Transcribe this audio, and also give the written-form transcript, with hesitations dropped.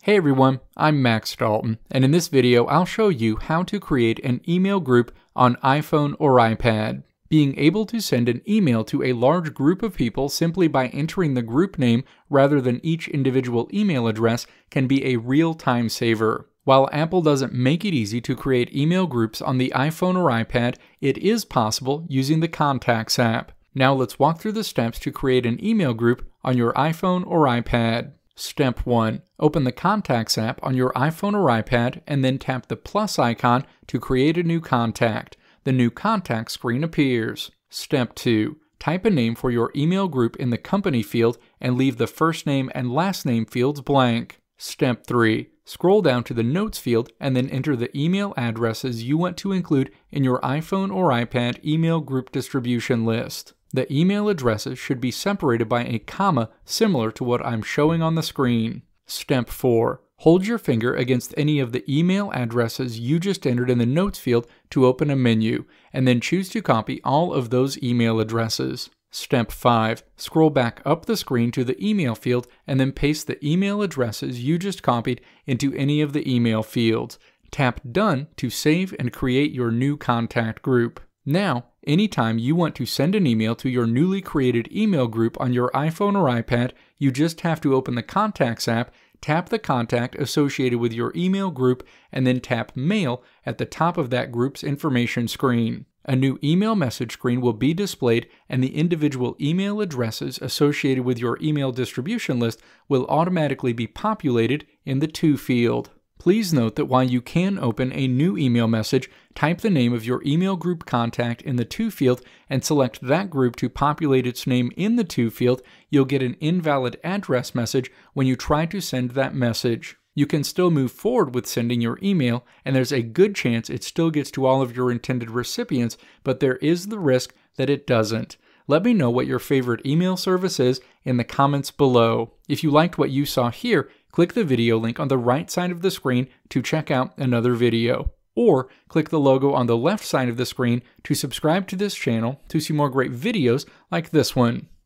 Hey everyone, I'm Max Dalton, and in this video I'll show you how to create an email group on iPhone or iPad. Being able to send an email to a large group of people simply by entering the group name rather than each individual email address can be a real time saver. While Apple doesn't make it easy to create email groups on the iPhone or iPad, it is possible using the Contacts app. Now let's walk through the steps to create an email group on your iPhone or iPad. Step 1. Open the Contacts app on your iPhone or iPad and then tap the plus icon to create a new contact. The new contact screen appears. Step 2. Type a name for your email group in the company field and leave the first name and last name fields blank. Step 3. Scroll down to the Notes field and then enter the email addresses you want to include in your iPhone or iPad email group distribution list. The email addresses should be separated by a comma similar to what I'm showing on the screen. Step 4. Hold your finger against any of the email addresses you just entered in the Notes field to open a menu, and then choose to copy all of those email addresses. Step 5. Scroll back up the screen to the email field and then paste the email addresses you just copied into any of the email fields. Tap Done to save and create your new contact group. Now, anytime you want to send an email to your newly created email group on your iPhone or iPad, you just have to open the Contacts app, tap the contact associated with your email group, and then tap Mail at the top of that group's information screen. A new email message screen will be displayed, and the individual email addresses associated with your email distribution list will automatically be populated in the To field. Please note that while you can open a new email message, type the name of your email group contact in the To field and select that group to populate its name in the To field, you'll get an invalid address message when you try to send that message. You can still move forward with sending your email, and there's a good chance it still gets to all of your intended recipients, but there is the risk that it doesn't. Let me know what your favorite email service is in the comments below. If you liked what you saw here, click the video link on the right side of the screen to check out another video. Or click the logo on the left side of the screen to subscribe to this channel to see more great videos like this one.